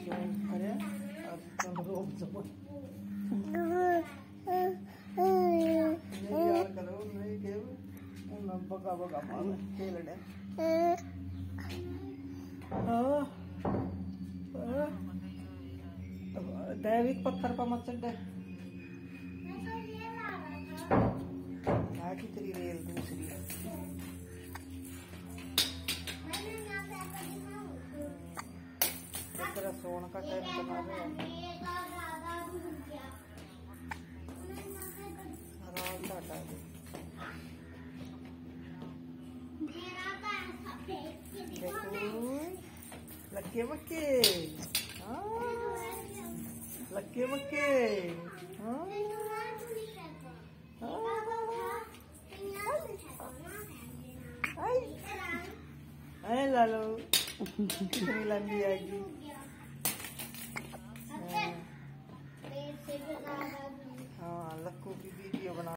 क्यों करे और रोक दो यार करो नहीं के उन बका बका मार खेलने दैविक पत्थर पर मत चढ़ की तेरी रेल दूसरी तेरा सोने का टाइम बना रहे हैं आराम से हटा दे देखो लक्के मक्के लक्के मक्के अरे लालो कितनी लंबी आएगी हाँ लक्कू की भी